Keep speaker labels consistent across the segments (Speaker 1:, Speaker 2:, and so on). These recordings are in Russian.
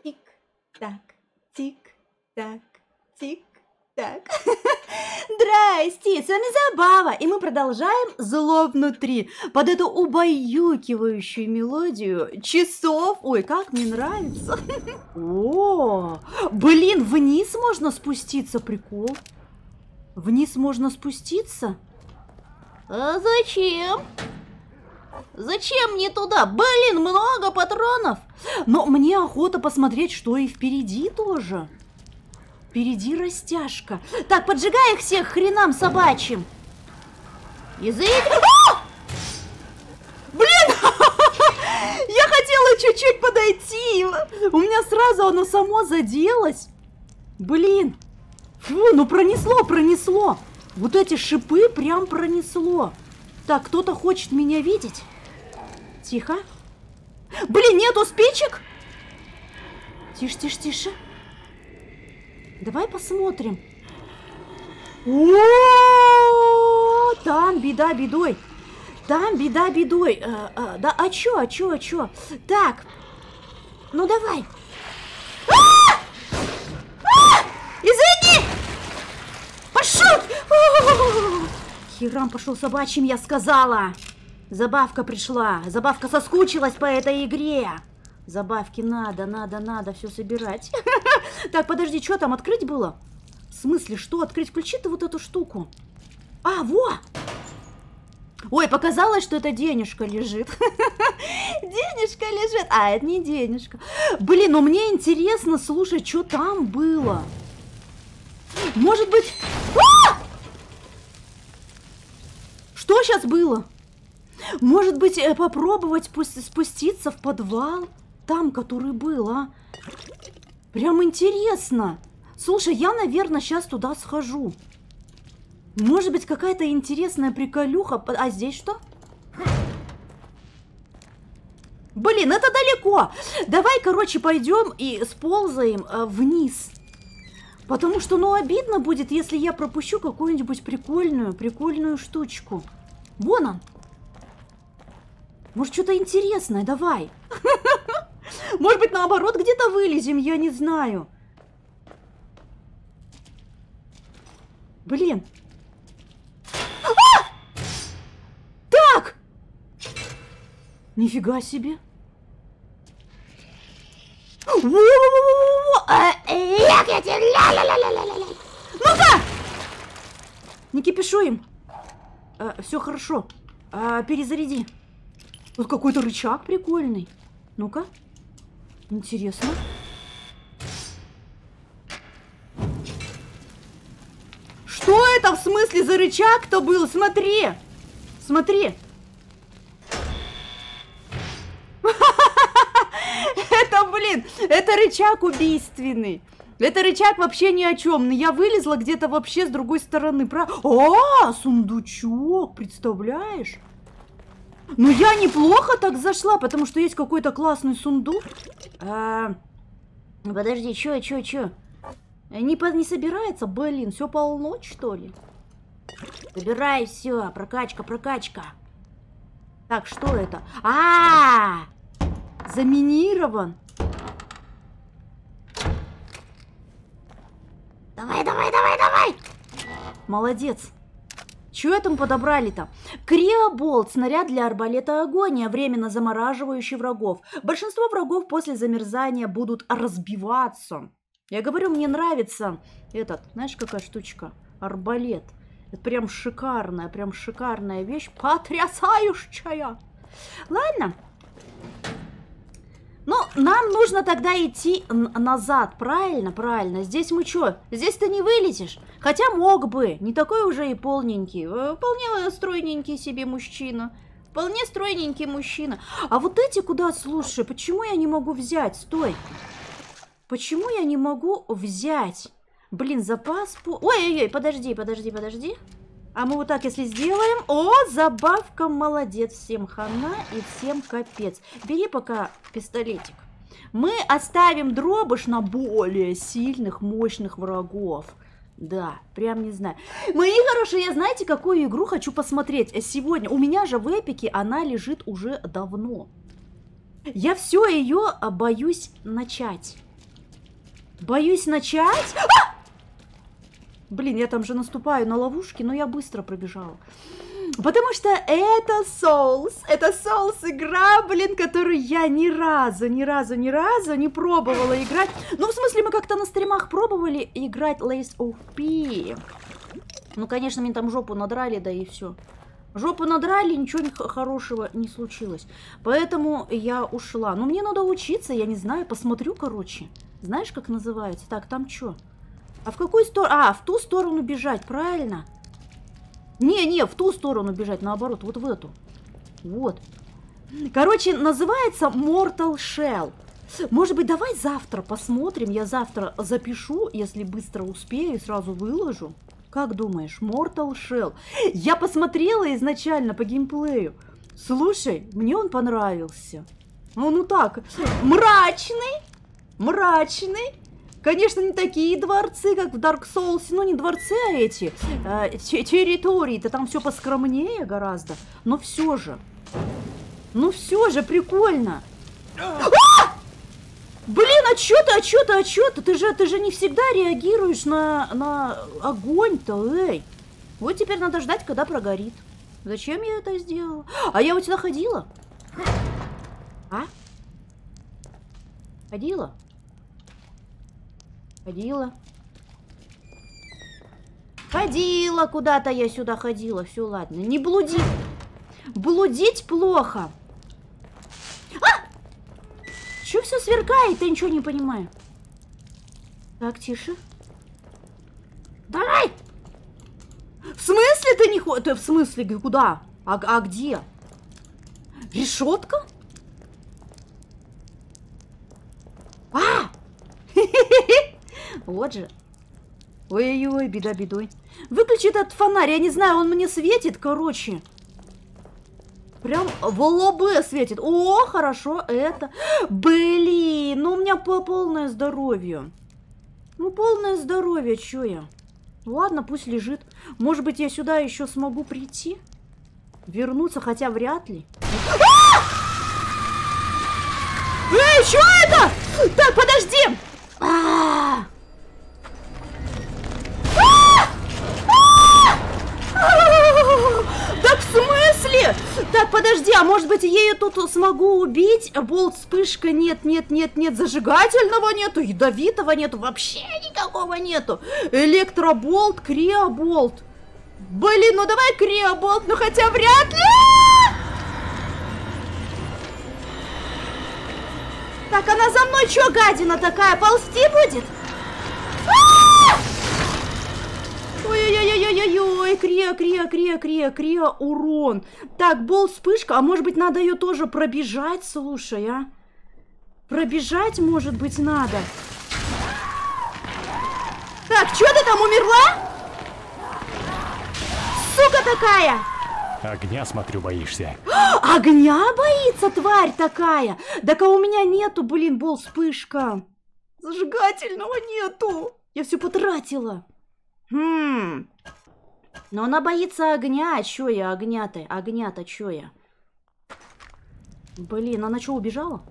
Speaker 1: Тик-так, тик-так, тик-так. Здрасте, с вами Забава, и мы продолжаем «Зло внутри» под эту убаюкивающую мелодию часов. Ой, как мне нравится. О, блин, вниз можно спуститься, прикол. Вниз можно спуститься? А зачем? Зачем мне туда? Блин, много патронов. Но мне охота посмотреть, что и впереди тоже. Впереди растяжка. Так, поджигай их всех хренам собачьим. Язык. Блин! Я хотела чуть-чуть подойти. У меня сразу оно само заделось. Блин. Фу, ну пронесло. Вот эти шипы прям пронесло. Так, кто-то хочет меня видеть. Тихо. Блин, нету спичек? Тише. Давай посмотрим. О, там беда бедой. Да, а чё? Так, ну давай. Извини! Пошел! Херам пошел собачьим, я сказала. Забавка пришла. Забавка соскучилась по этой игре. Забавки надо все собирать. Так, подожди, что там открыть было? В смысле, что открыть? Включи ты вот эту штуку. А, во! Ой, показалось, что это денежка лежит. Денежка лежит. А, это не денежка. Блин, ну мне интересно, слушай, что там было. Может быть... Что сейчас было? Может быть, попробовать спуститься в подвал? Там, который был, а? Прям интересно. Слушай, я, наверное, сейчас туда схожу. Может быть, какая-то интересная приколюха. А здесь что? Блин, это далеко. Давай, короче, пойдем и сползаем вниз. Потому что, ну, обидно будет, если я пропущу какую-нибудь прикольную штучку. Вон он. Может, что-то интересное, давай. Может быть, наоборот, где-то вылезем, я не знаю. Блин. Так! Нифига себе. Ну-ка! Не кипишуем. Все хорошо. Перезаряди. Вот какой-то рычаг прикольный. Ну-ка. Интересно. Что это в смысле за рычаг-то был? Смотри. Это, блин, это рычаг убийственный. Это рычаг вообще ни о чем. Я вылезла где-то вообще с другой стороны. О, сундучок, представляешь? Ну, я неплохо так зашла, потому что есть какой-то классный сундук. Подожди, чё? Не собирается? Блин, все полночь, что ли? Собирай все, прокачка. Так, что это? Заминирован. Давай. Молодец. Чего там подобрали-то? Криоболт, снаряд для арбалета агония, временно замораживающий врагов. Большинство врагов после замерзания будут разбиваться. Я говорю, мне нравится этот, знаешь, какая штучка? Арбалет. Это прям шикарная вещь. Потрясающая. Ладно. Ну, нам нужно тогда идти назад, правильно? Здесь мы что? Здесь-то не вылетишь. Хотя мог бы, не такой уже и полненький. Вполне стройненький себе мужчина. А вот эти куда, слушай, почему я не могу взять? Стой. Почему я не могу взять? Блин, запас... Ой, подожди. А мы вот так, если сделаем... О, Забавка молодец. Всем хана и всем капец. Бери пока пистолетик. Мы оставим дробыш на более сильных, мощных врагов. Да, прям не знаю. Мои хорошие, я знаете, какую игру хочу посмотреть сегодня? У меня же в эпике она лежит уже давно. Я все ее боюсь начать. Боюсь начать. Блин, я там же наступаю на ловушки, но я быстро пробежала. Потому что это Souls. Это Souls игра, блин, которую я ни разу не пробовала играть. Ну, в смысле, мы как-то на стримах пробовали играть Lace of P. Ну, конечно, мне там жопу надрали, да и все. Жопу надрали, ничего хорошего не случилось. Поэтому я ушла. Но мне надо учиться, я не знаю, посмотрю, короче. Знаешь, как называется? Так, там что? А в какую сторону? А, в ту сторону бежать, правильно? Не, в ту сторону бежать, наоборот, вот в эту. Вот. Короче, называется Mortal Shell. Может быть, давай завтра посмотрим. Я завтра запишу, если быстро успею, сразу выложу. Как думаешь, Mortal Shell? Я посмотрела изначально по геймплею. Слушай, мне он понравился. Ну так, мрачный. Конечно, не такие дворцы, как в Dark Souls. Ну, не дворцы, а эти территории-то там все поскромнее гораздо. Но все же. Прикольно. Блин, а чё ты? Ты же не всегда реагируешь на огонь-то, эй. Вот теперь надо ждать, когда прогорит. Зачем я это сделала? А я вот сюда ходила? А? Ходила? Ходила куда-то я сюда ходила. Все, ладно, не блуди. Блудить плохо. Чё все сверкает? Я ничего не понимаю. Так, тише. Давай! В смысле ты не ходишь? Ты в смысле куда? А где? Решетка? Вот же. Ой-ой-ой, беда бедой. Выключи этот фонарь, я не знаю, он мне светит, короче. Прям в лобы светит. О, хорошо, это. Блин, ну у меня полное здоровье. Ну, полное здоровье, чё я? Ладно, пусть лежит. Может быть, я сюда еще смогу прийти? Вернуться, хотя вряд ли. Эй, что это? Так, подожди! Так, в смысле? Так, подожди, а может быть, я ее тут смогу убить? Болт, вспышка, нет, зажигательного нету, ядовитого нету, вообще никакого нету. Электроболт, криоболт. Блин, ну давай криоболт, ну хотя вряд ли. Так, она за мной что, гадина такая, ползти будет? Ой-ой-ой-ой-ой-ой, крия, урон. Так, болт, вспышка, а может быть, надо ее тоже пробежать, слушай, а? Пробежать, может быть, надо. Так, что ты там, умерла? Сука такая!
Speaker 2: Огня, смотрю, боишься.
Speaker 1: Огня боится, тварь такая! Так а у меня нету, блин, болт, вспышка. Зажигательного нету. Я все потратила. Но она боится огня. А чё я огня-то? Огня-то чё я? Блин, она чё, убежала?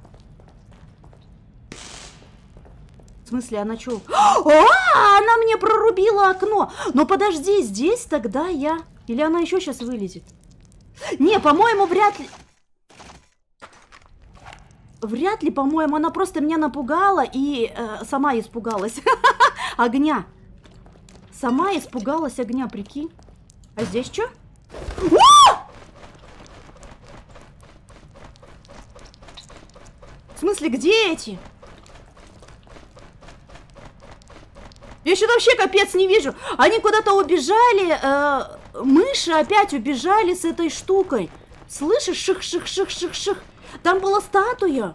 Speaker 1: В смысле, она чё? Она мне прорубила окно! Но подожди, здесь тогда я... Или она еще сейчас вылезет? Не, по-моему, вряд ли... Вряд ли, по-моему, она просто меня напугала и сама испугалась. Огня. Сама испугалась огня, прикинь. А здесь что? В смысле, где эти? Я что-то вообще капец не вижу. Они куда-то убежали. Мыши опять убежали с этой штукой. Слышишь? Ших-ших-ших-ших-ших. Там была статуя.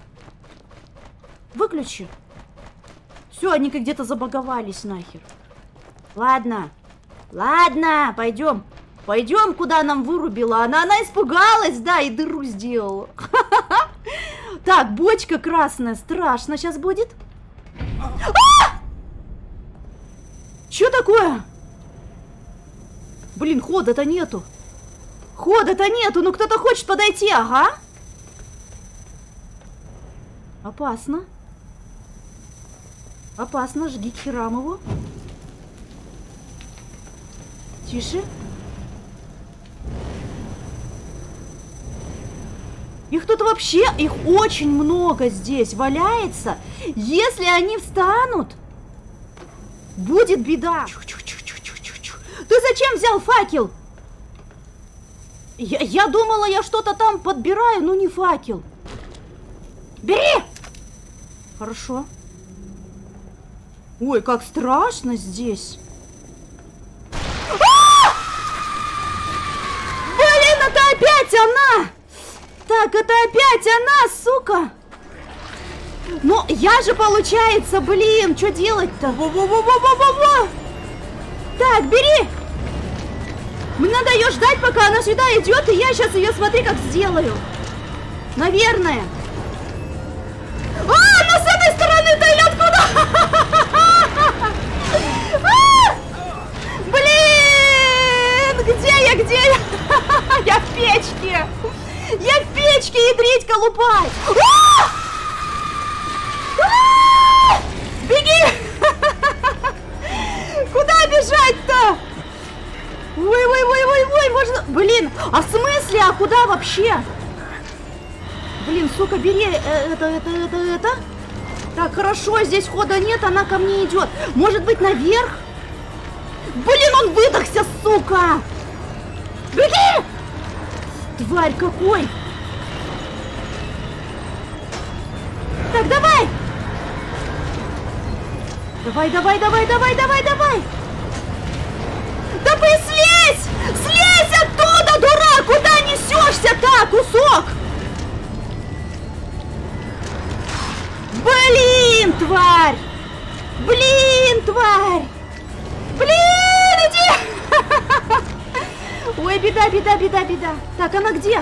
Speaker 1: Выключи. Все, они как где-то забаговались нахер. Ладно, пойдем. Пойдем, куда нам вырубила. Она испугалась, да, и дыру сделала. Так, бочка красная, страшно сейчас будет. Что такое? Блин, хода-то нету. Ну кто-то хочет подойти, ага. Опасно. Опасно, жги к херам его. Тише. Их тут вообще, их очень много здесь валяется. Если они встанут, будет беда. Ты зачем взял факел? Я думала, я что-то там подбираю, но не факел. Бери! Хорошо. Ой, как страшно здесь. Блин, это опять она! Так, это опять она, сука! Ну, я же, получается, блин, что делать-то? Во-во-во-во-во-во-во! Так, бери! Мне надо ее ждать, пока она сюда идет, и я сейчас ее, смотри, как сделаю. Наверное. А, она с этой стороны-то или откуда? Блин! Где я, где я? Я в печке! Я в печке, ядрить колупать! Беги! Куда бежать-то? Ой, можно... Блин, а в смысле? А куда вообще? Блин, сука, бери это. Так, хорошо, здесь хода нет, она ко мне идет. Может быть, наверх? Блин, он выдохся, сука! Беги! Тварь какой! Так, давай! Давай! Да ты слезь! Слезь оттуда, дурак! Куда несешься так, кусок? Блин, тварь! Блин, иди! Ой, беда. Так, она где?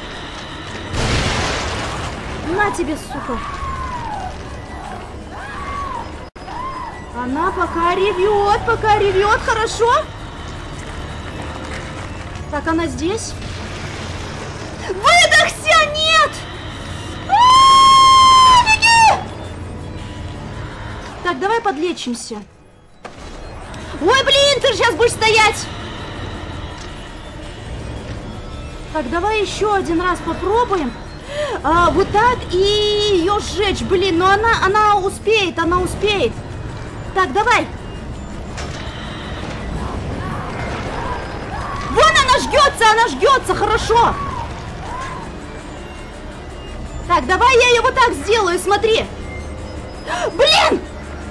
Speaker 1: На тебе, сука. Она пока ревет, хорошо? Так, она здесь? Выдохся, нет! Беги! Так, давай подлечимся. Ой, блин, ты же сейчас будешь стоять! Так, давай еще один раз попробуем. Вот так и ее сжечь. Блин, но она успеет. Так, давай. Вон она жгется, хорошо. Так, давай я ее вот так сделаю, смотри. Блин!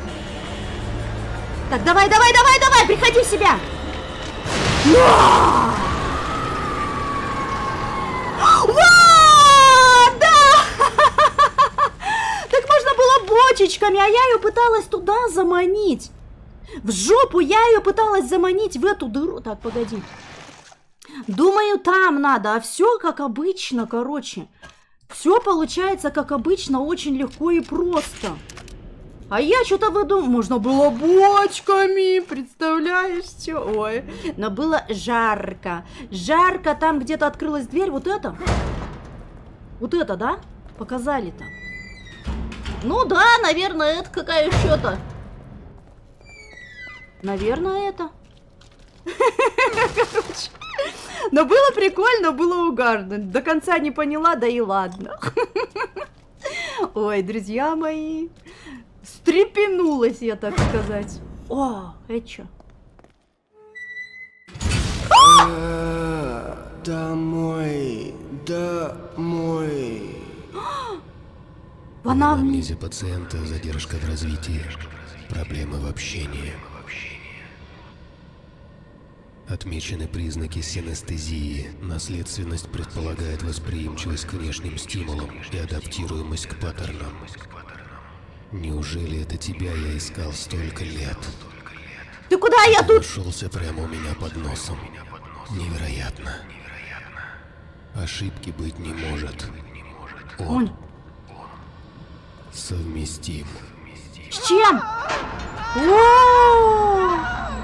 Speaker 1: Так, давай, приходи в себя. Бочечками, а я ее пыталась туда заманить. В жопу я ее пыталась заманить в эту дыру. Так, погоди. Думаю, там надо, а все как обычно, короче. Все получается как обычно, очень легко и просто. А я что-то выдумала. Можно было бочками, представляешь, что? Ой, но было жарко. Жарко, там где-то открылась дверь. Вот это, да? Показали-то. Ну да, наверное, это какая еще-то. Наверное, это. Короче. Но было прикольно, было угарно. До конца не поняла, да и ладно. Ой, друзья мои. Встрепенулась я, так сказать. О, это что?
Speaker 3: Домой.
Speaker 1: В она...
Speaker 3: В анамнезе пациента задержка в развитии, проблемы в общении. Отмечены признаки синестезии. Наследственность предполагает восприимчивость к внешним стимулам и адаптируемость к паттернам. Неужели это тебя я искал столько лет?
Speaker 1: Ты куда я тут?
Speaker 3: Нашелся прямо у меня под носом. Невероятно. Ошибки быть не может. Он совместим.
Speaker 1: С чем? О-о-о!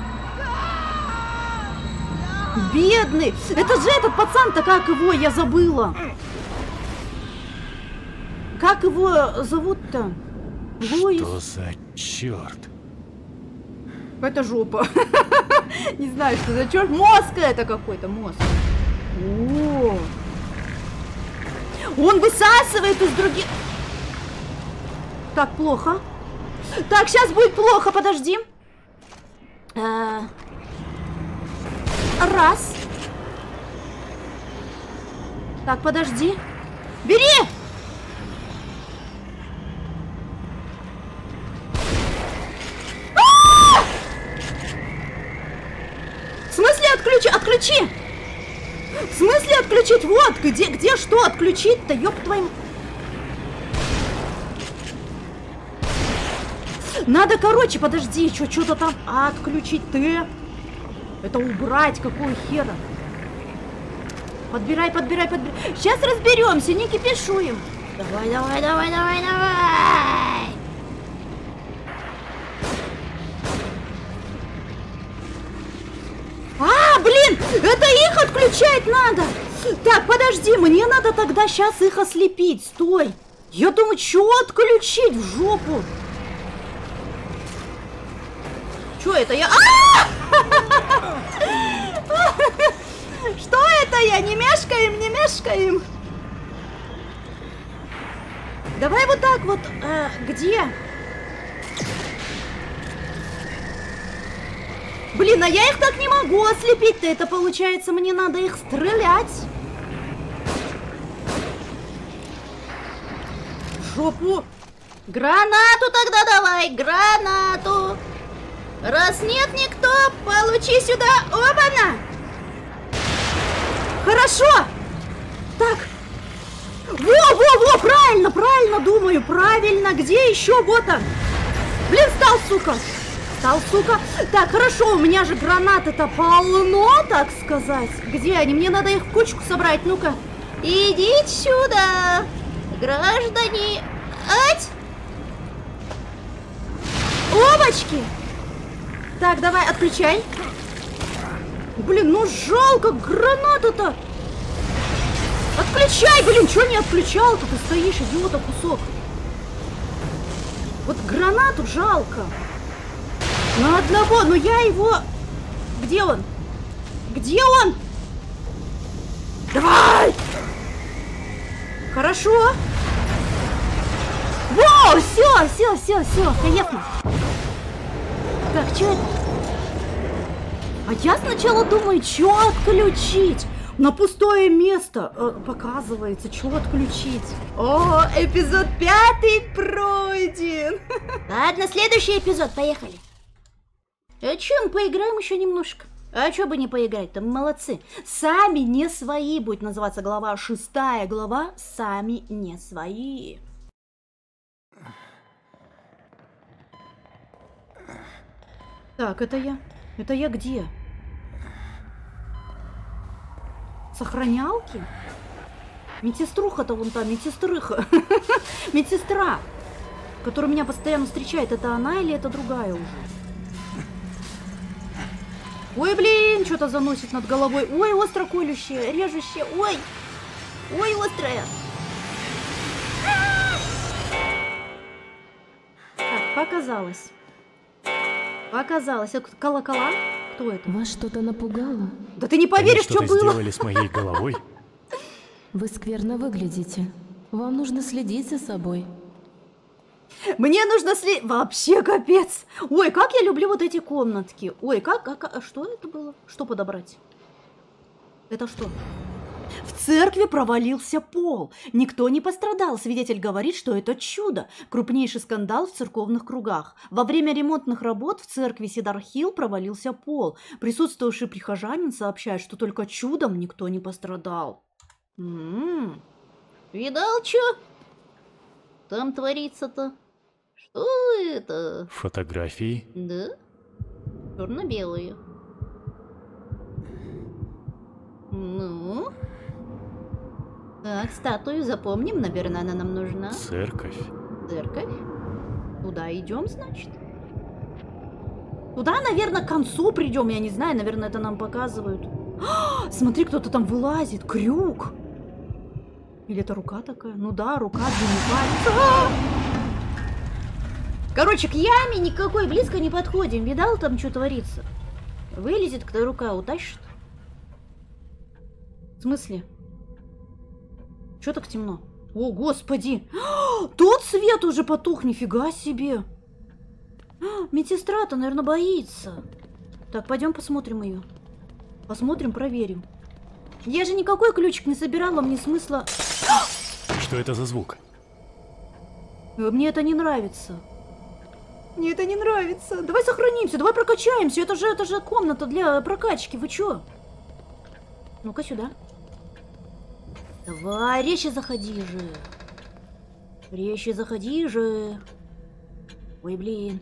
Speaker 1: Бедный! Это же этот пацан-то, как его? Я забыла. Как его зовут-то? Луис.
Speaker 2: Что за черт?
Speaker 1: Это жопа. Не знаю, что за черт. Мозг это какой-то, мозг. О! Он высасывает из других... Так, плохо. Так, сейчас будет плохо, подожди. Раз. Так, подожди. Бери! В смысле отключи? Отключи! В смысле отключить? Вот, где что отключить-то, ёб твою... Надо, короче, подожди, что-то там... отключить Т. Это убрать, какого хера? Подбирай. Сейчас разберемся, не кипишуем. Давай. Блин, это их отключать надо. Так, подожди, мне надо тогда сейчас их ослепить. Стой. Я думаю, что отключить в жопу? Что это я? Что это я? Не мешкаем. Давай вот так вот. Где? Блин, а я их так не могу ослепить-то. Это получается, мне надо их стрелять. В жопу. Гранату тогда давай, гранату. Раз нет никто, получи сюда. Оба-на. Хорошо. Так. Во, правильно думаю, правильно. Где еще? Вот он. Блин, стал, сука. Так, хорошо, у меня же гранаты-то полно, так сказать. Где они? Мне надо их в кучку собрать. Ну-ка. Идите сюда, граждане. Ать! Опачки! Так, давай, отключай. Блин, ну жалко граната-то. Отключай, блин, что не отключал-то? Ты стоишь, идиота, кусок. Вот гранату жалко. На одного, но я его... Где он? Давай! Хорошо. Воу, все, конечно. Так, что это? А я сначала думаю, что отключить? На пустое место показывается, что отключить. О, эпизод 5 пройден. Ладно, следующий эпизод, поехали. А чё, мы поиграем еще немножко? А чё бы не поиграть-то, мы молодцы. Сами не свои будет называться глава 6 глава «Сами не свои». Так, это я. Это я где? Сохранялки? Медсеструха-то вон там, медсестрыха. Медсестра, которая меня постоянно встречает. Это она или это другая уже? Ой, блин, что-то заносит над головой. Ой, остро колющее, режущее. Ой, острое. Так, показалось. Это колокола? Кто это?
Speaker 4: Вас что-то напугало?
Speaker 1: Да ты не поверишь, что было.
Speaker 2: Сделали с моей головой?
Speaker 4: Вы скверно выглядите. Вам нужно следить за собой.
Speaker 1: Мне нужно Вообще капец. Ой, как я люблю вот эти комнатки. Ой, что это было? Что подобрать? Это что? В церкви провалился пол. Никто не пострадал. Свидетель говорит, что это чудо. Крупнейший скандал в церковных кругах. Во время ремонтных работ в церкви Сидар-Хилл провалился пол. Присутствовавший прихожанин сообщает, что только чудом никто не пострадал. Видал, что там творится-то? Что это?
Speaker 2: Фотографии?
Speaker 1: Да? Черно-белые. Ну? Так, статую запомним, наверное, она нам нужна.
Speaker 2: Церковь.
Speaker 1: Церковь? Туда идем, значит? Туда, наверное, к концу придем, я не знаю, наверное, это нам показывают. Смотри, кто-то там вылазит, крюк. Или это рука такая? Ну да, рука, длинный палец. Короче, к яме никакой близко не подходим. Видал, там что творится? Вылезет, кто рука утащит. В смысле? Чё так темно? О, господи! Тут свет уже потух, нифига себе! Медсестра-то, наверное, боится. Так, пойдем посмотрим ее. Посмотрим, проверим. Я же никакой ключик не собирала, мне смысла...
Speaker 2: Что это за звук?
Speaker 1: Мне это не нравится. Мне это не нравится. Давай сохранимся, давай прокачаемся. Это же комната для прокачки. Вы чё? Ну-ка сюда. Давай, резче заходи же. Резче заходи же. Ой, блин.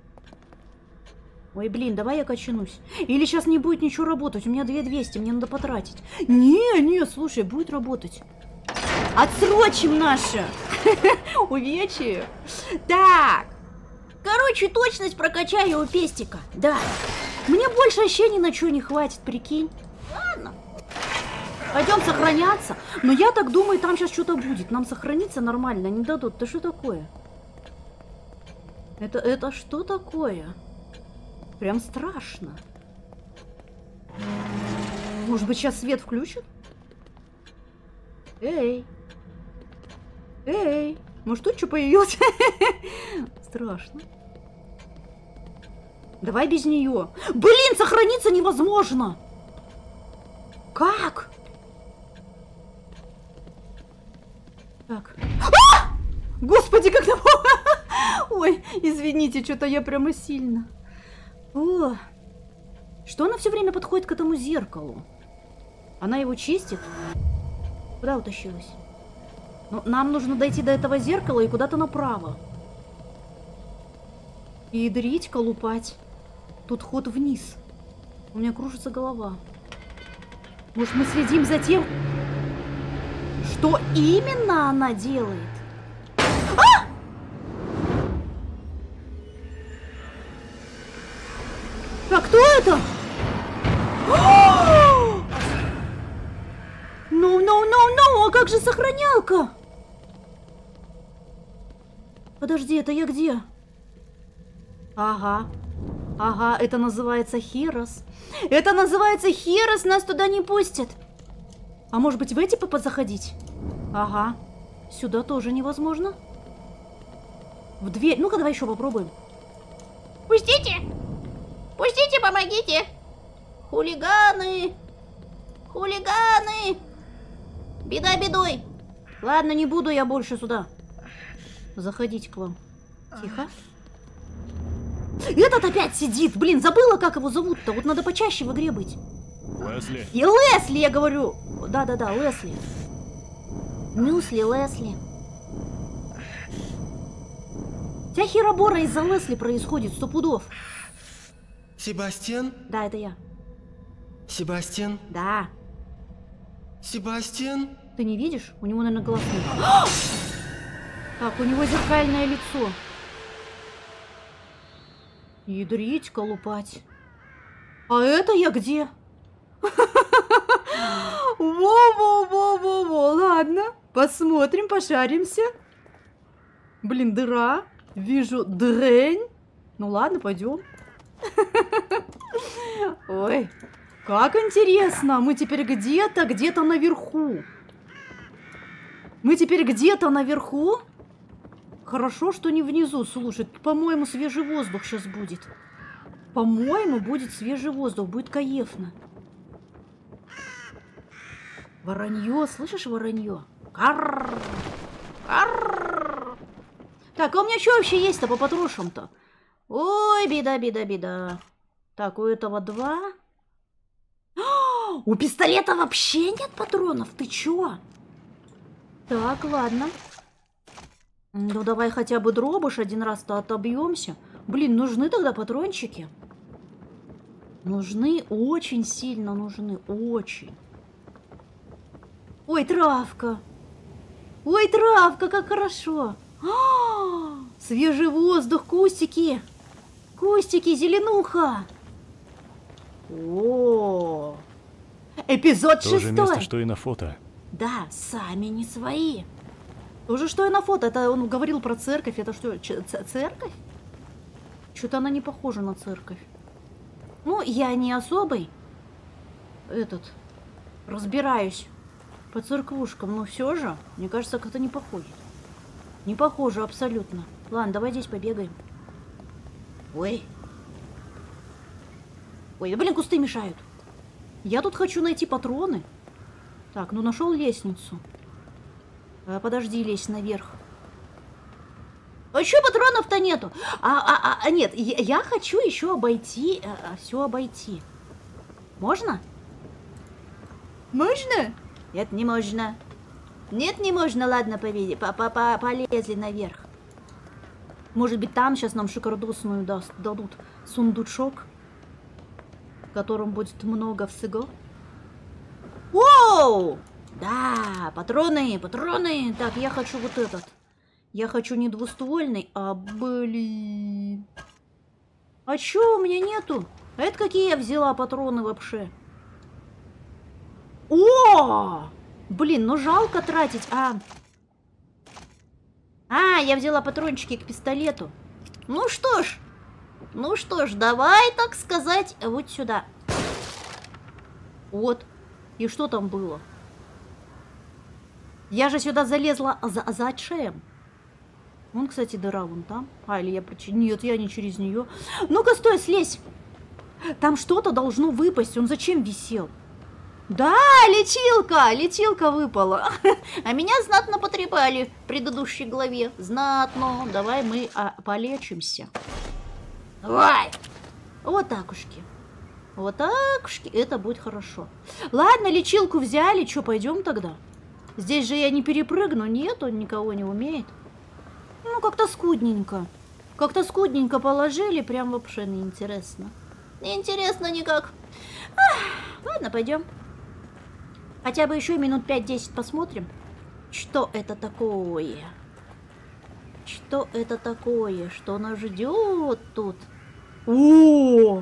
Speaker 1: Ой, блин, давай я качанусь. Или сейчас не будет ничего работать. У меня 2200, мне надо потратить. Не, слушай, будет работать. Отсрочим наше увечье. Так. Короче, точность прокачаю у пестика. Да. Мне больше вообще ни на что не хватит, прикинь. Ладно. Пойдем сохраняться. Но я так думаю, там сейчас что-то будет. Нам сохраниться нормально не дадут. Это что такое? Это что такое? Прям страшно. Может быть, сейчас свет включат? Эй. Эй. Может, тут что появилось? Страшно. Давай без нее. Блин, сохраниться невозможно. Как? Так. А! Господи, как там... Ой, извините, что-то я прямо сильно. О, что она все время подходит к этому зеркалу? Она его чистит? Куда утащилась? Ну, нам нужно дойти до этого зеркала и куда-то направо. И дрить, колупать. Тут ход вниз. У меня кружится голова. Может, мы следим за тем, что именно она делает? А! А кто это? No, а как же сохранялка? Подожди, это я где? Ага, это называется Херос. Это называется Херос, нас туда не пустят. А может быть в эти заходить? Ага, сюда тоже невозможно. В дверь, ну-ка давай еще попробуем. Пустите! Пустите, помогите! Хулиганы! Хулиганы! Беда бедой! Ладно, не буду я больше сюда заходить к вам. Тихо. Этот опять сидит! Блин, забыла, как его зовут-то. Вот надо почаще в игре быть.
Speaker 2: Лесли.
Speaker 1: И Лесли, я говорю. Да-да-да, Лесли. Мюсли, Лесли. Вся херобора из-за Лесли происходит, 100 пудов.
Speaker 5: Себастьян?
Speaker 1: Да, это я.
Speaker 5: Себастьян?
Speaker 1: Да.
Speaker 5: Себастьян?
Speaker 1: Ты не видишь? У него, наверное, глаз нет. Так, у него зеркальное лицо. Ядрить, колупать. А это я где? Во-во-во-во-во. Ладно, посмотрим, пошаримся. Блин, дыра. Вижу дрень. Ну ладно, пойдем. Ой, как интересно. Мы теперь где-то наверху. Мы теперь где-то наверху. Хорошо, что не внизу. Слушай, по-моему, свежий воздух сейчас будет. По-моему, будет свежий воздух. Будет кайфно. Воронье. Слышишь воронье? Карр. Карр. Так, а у меня что вообще есть-то по патрошам-то? Ой, беда, беда, беда. Так, у этого 2. У пистолета вообще нет патронов. Ты чё? Так, ладно. Ну, давай хотя бы дробыш один раз-то отобьемся. Блин, нужны тогда патрончики? Нужны, очень сильно нужны, очень. Ой, травка. Ой, травка, как хорошо. Свежий воздух, кустики. Кустики, зеленуха. О, эпизод 6.
Speaker 2: То же место, что и на фото.
Speaker 1: Да, сами не свои. То же, что и на фото. Это он говорил про церковь. Это что, церковь? Что-то она не похожа на церковь. Ну, я не особый разбираюсь по церквушкам, но все же, мне кажется, как-то не походит. Не похоже абсолютно. Ладно, давай здесь побегаем. Ой. Ой, да блин, кусты мешают. Я тут хочу найти патроны. Так, ну нашел лестницу. Подожди, лезь наверх. А еще патронов-то нету. Нет, я хочу еще обойти, все обойти. Можно? Можно? Нет, не можно. Нет, не можно. Ладно, полезли наверх. Может быть, там сейчас нам шикардосную дадут сундучок, в котором будет много всего. Воу! Да, патроны, патроны. Так, я хочу вот этот. Я хочу не двуствольный, а блин. А чё у меня нету? А это какие я взяла патроны вообще? О! Блин, ну жалко тратить. Я взяла патрончики к пистолету. Ну что ж, давай, так сказать, вот сюда. Вот. И что там было? Я же сюда залезла зачем? Вон, кстати, дыра вон там. Или я... Нет, я не через нее. Ну-ка, стой, слезь. Там что-то должно выпасть. Он зачем висел? Да, летилка выпала. А меня знатно потрепали в предыдущей главе. Знатно. Давай мы полечимся. Давай. Вот такушки. Вот такушки. Это будет хорошо. Ладно, лечилку взяли. Что, пойдем тогда? Здесь же я не перепрыгну. Нет, он никого не умеет. Ну, как-то скудненько. Как-то скудненько положили. Прям вообще неинтересно. Неинтересно никак. Ладно, пойдем. Хотя бы еще минут 5-10 посмотрим, что это такое. Что это такое? Что нас ждет тут? О!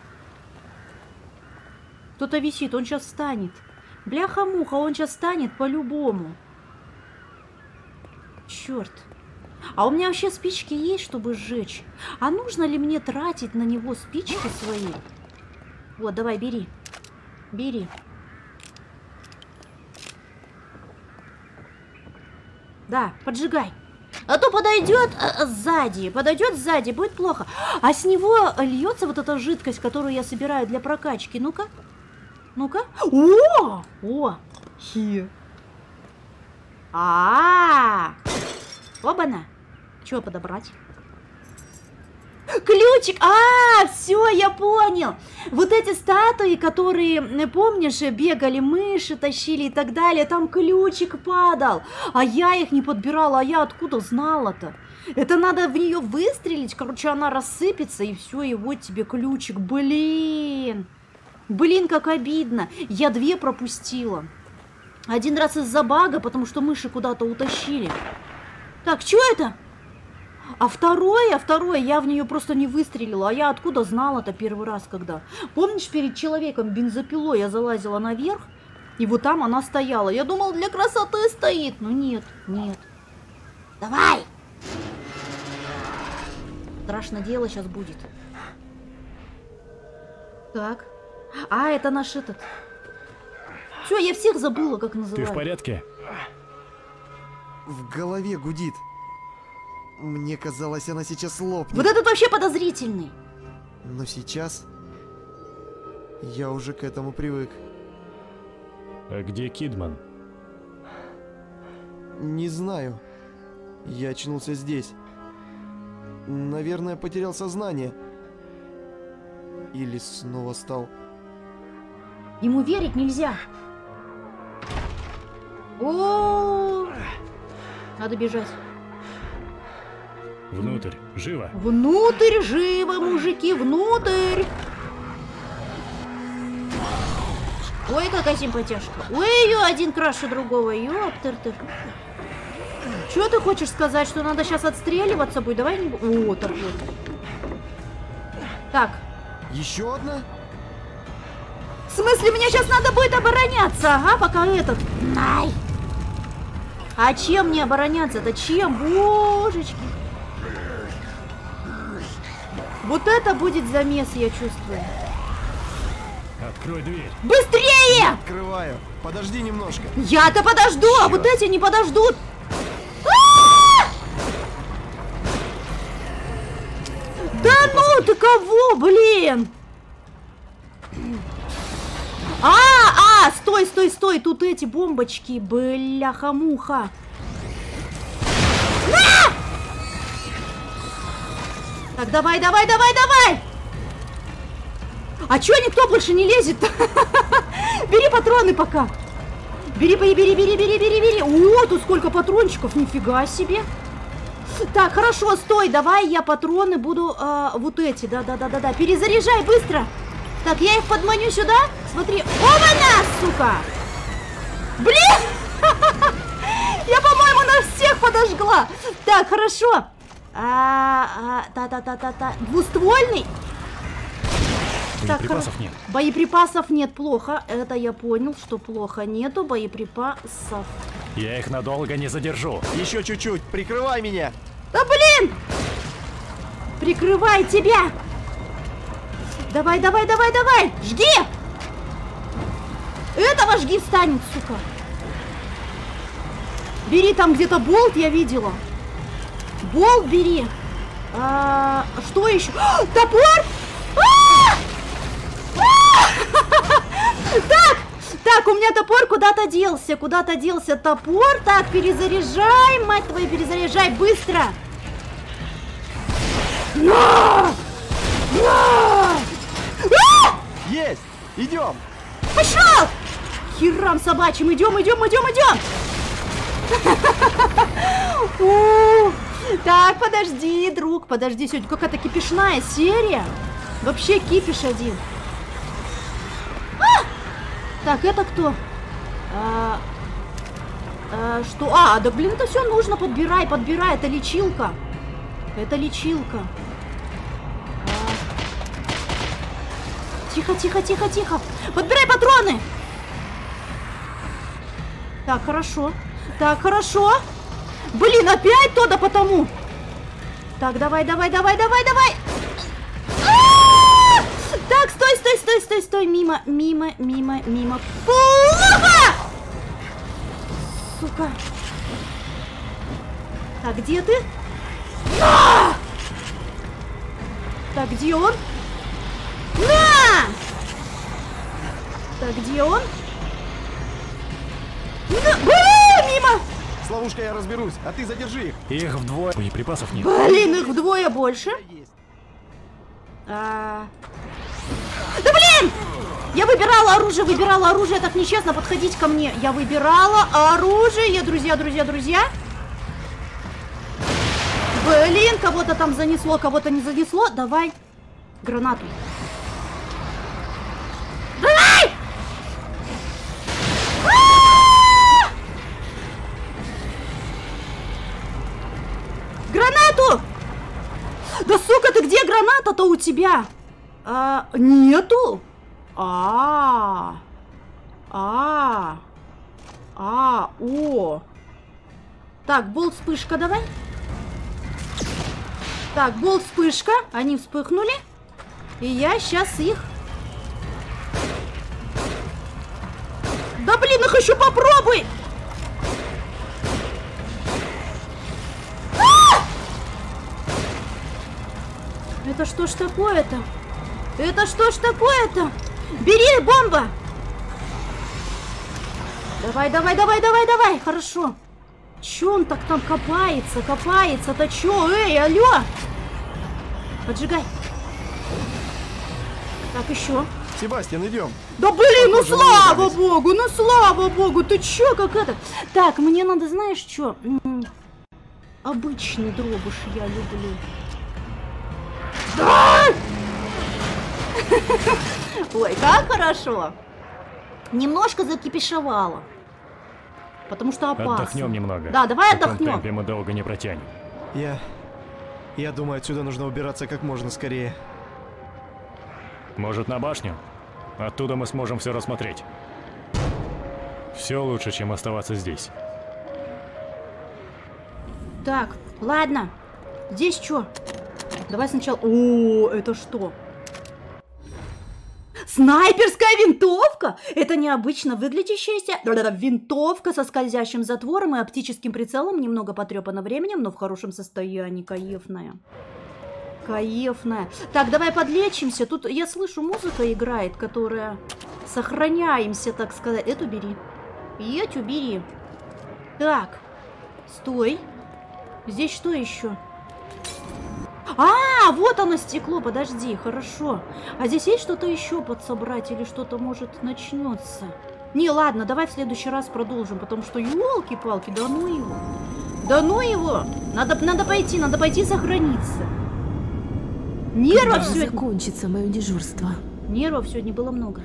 Speaker 1: Кто-то висит, он сейчас встанет. Бляха-муха, он сейчас встанет по-любому. Черт. А у меня вообще спички есть, чтобы сжечь? А нужно ли мне тратить на него спички свои? Вот, давай, бери. Бери. Да, поджигай. А то подойдет сзади, будет плохо. А с него льется вот эта жидкость, которую я собираю для прокачки. Ну-ка. Ну-ка. О! Хи. Оба-на. Чего подобрать? Ключик! Все, я понял. Вот эти статуи, которые, помнишь, бегали мыши, тащили и так далее, там ключик падал. А я их не подбирала, а я откуда знала-то? Это надо в нее выстрелить, короче, она рассыпется, и все, и вот тебе ключик. Блин, как обидно. Я 2 пропустила. Один раз из-за бага, потому что мыши куда-то утащили. Так, что это? А второе, я в нее просто не выстрелила. А я откуда знала-то первый раз, когда? Помнишь, перед человеком бензопилой я залазила наверх, и вот там она стояла. Я думала, для красоты стоит, но нет. Давай! Страшное дело сейчас будет. Так. Это наш этот. Все, я всех забыла, как называют.
Speaker 2: Ты в порядке?
Speaker 5: В голове гудит. Мне казалось, она сейчас лопнет.
Speaker 1: Вот этот вообще подозрительный.
Speaker 5: Но сейчас я уже к этому привык.
Speaker 2: А где Кидман?
Speaker 5: Не знаю. Я очнулся здесь. Наверное, потерял сознание. Или снова стал.
Speaker 1: Ему верить нельзя. Надо бежать.
Speaker 2: Внутрь, живо.
Speaker 1: Внутрь, живо, мужики, внутрь. Ой, какая симпатяшка. Ой, ее один краше другого. Ёптер-тыр. Что ты хочешь сказать, что надо сейчас отстреливаться будет? Давай не... О, торпед. Так.
Speaker 5: Еще одна?
Speaker 1: В смысле, мне сейчас надо будет обороняться, пока этот... Най! А чем мне обороняться-то? Чем? Божечки. Вот это будет замес, я чувствую.
Speaker 2: Открой дверь.
Speaker 1: Быстрее!
Speaker 5: Открываю. Подожди немножко.
Speaker 1: Я-то подожду, а вот эти не подождут. Да ну, ты кого, блин? Стой, стой, стой, тут эти бомбочки, бляха-муха. Так, давай, давай, давай, давай! А чё никто больше не лезет-то? Бери патроны пока. Бери, бери, бери, бери, бери, бери, бери. О, тут сколько патрончиков, нифига себе. Так, хорошо, стой, давай я патроны буду, вот эти, да-да-да-да-да, перезаряжай быстро. Так, я их подманю сюда, смотри, оба-на, сука. Блин, я, по-моему, нас всех подожгла. Так, хорошо. Та-та-та-та-та, двуствольный.
Speaker 2: Боеприпасов нет.
Speaker 1: Боеприпасов нет, плохо. Это я понял, что плохо. Нету боеприпасов.
Speaker 2: Я их надолго не задержу.
Speaker 5: Еще чуть-чуть. Прикрывай меня.
Speaker 1: Да блин! Прикрывай тебя! Давай, давай, давай, давай! Жги! Этого жги, встанет, сука! Бери там где-то болт, я видела. Болт бери. Что еще? Топор! Так, у меня топор куда-то делся топор. Так, перезаряжай, мать твою, перезаряжай, быстро.
Speaker 5: Есть! Идем!
Speaker 1: Пошел! Херам собачьим, идем, идем, идем, идем. Так, подожди, друг, подожди, сегодня какая-то кипишная серия. Вообще кипиш один. Так, это кто? Что? Да блин, это все нужно, подбирай, подбирай, это лечилка. Это лечилка. Тихо, тихо, тихо, тихо. Подбирай патроны. Так, хорошо. Так, хорошо. Блин, опять то да потому. Так, давай, давай, давай, давай, давай. Так, стой, стой, стой, стой, стой. Мимо, мимо, мимо, мимо. Плохо! Сука. Так, где ты? Так, где он? На! Так, где он? Мимо!
Speaker 5: С ловушкой я разберусь, а ты задержи их.
Speaker 2: Их вдвое. Боеприпасов нет.
Speaker 1: Блин, их вдвое больше. Да блин! Я выбирала оружие, так нечестно подходить ко мне. Я выбирала оружие, друзья, друзья, друзья. Блин, кого-то там занесло, кого-то не занесло. Давай гранату. Давай! Гранату! Да сука, ты где граната-то у тебя? Нету? О. Так, болт, вспышка давай. Так, болт, вспышка. Они вспыхнули. И я сейчас их... Да блин, их еще попробуй! Это что ж такое-то? Это что ж такое-то? Бери, бомба! Давай, давай, давай, давай, давай! Хорошо. Че он так там копается? Копается-то че? Эй, алло! Поджигай. Так, еще.
Speaker 5: Себастьян, идем.
Speaker 1: Да блин, ну
Speaker 5: Похоже,
Speaker 1: слава
Speaker 5: выбрались.
Speaker 1: богу, ну слава богу! Ты че, как это? Так, мне надо, знаешь, что? Обычный дробыш я люблю. Ой, как хорошо. Немножко закипишевала. Потому что опасно.
Speaker 2: Отдохнем немного.
Speaker 1: Да, давай
Speaker 2: В таком
Speaker 1: отдохнем.
Speaker 2: темпе мы долго не протянем.
Speaker 5: Я думаю, отсюда нужно убираться как можно скорее.
Speaker 2: Может, на башню? Оттуда мы сможем все рассмотреть. Все лучше, чем оставаться здесь.
Speaker 1: Так, ладно. Здесь что? Давай сначала... О, это что? Снайперская винтовка! Это необычно выглядящая винтовка со скользящим затвором и оптическим прицелом, немного потрепана временем, но в хорошем состоянии. Кайфная. Кайфная. Так, давай подлечимся. Тут я слышу, музыка играет, которая... Сохраняемся, так сказать. Эту бери. И эту бери. Так. Стой. Здесь что еще? А, вот оно стекло, подожди, хорошо. А здесь есть что-то еще подсобрать или что-то может начнется? Не, ладно, давай в следующий раз продолжим, потому что, елки-палки, да ну его. Да ну его. Надо пойти сохраниться. Нервов сегодня...
Speaker 4: закончится мое дежурство.
Speaker 1: Нервов сегодня было много.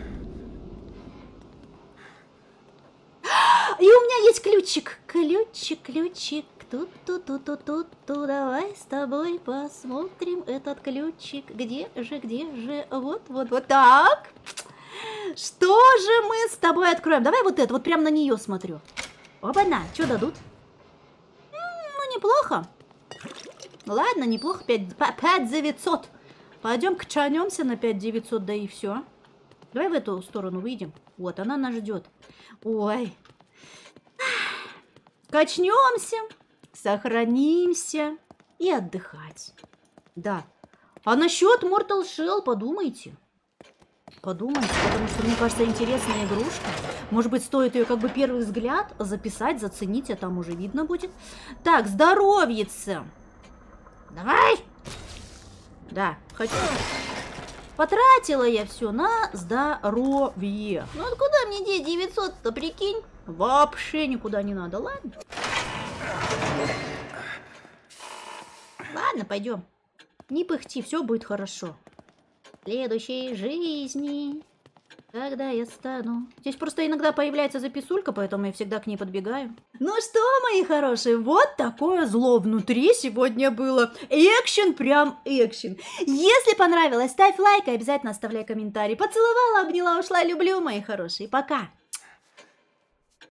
Speaker 1: И у меня есть ключик. Ключик. Тут, давай с тобой посмотрим этот ключик. Где же? Вот так. Что же мы с тобой откроем? Давай вот это, вот прям на нее смотрю. Оба-на, что дадут? Ну, неплохо. Ладно, неплохо, 5900. Пойдем качанемся на 5900, да и все. Давай в эту сторону выйдем. Вот, она нас ждет. Ой. Качнемся. Сохранимся и отдыхать. Да. А насчет Mortal Shell подумайте. Подумайте, потому что, мне кажется, интересная игрушка. Может быть, стоит ее как бы первый взгляд записать, заценить, а там уже видно будет. Так, здоровьица. Давай. Да, хочу. Потратила я все на здоровье. Ну откуда мне деть 900-то, прикинь? Вообще никуда не надо, ладно? Ладно, пойдем. Не пыхти, все будет хорошо. В следующей жизни, когда я стану... Здесь просто иногда появляется записулька, поэтому я всегда к ней подбегаю. Ну что, мои хорошие, вот такое зло внутри сегодня было. Экшен, прям экшен. Если понравилось, ставь лайк и обязательно оставляй комментарий. Поцеловала, обняла, ушла. Люблю, мои хорошие. Пока.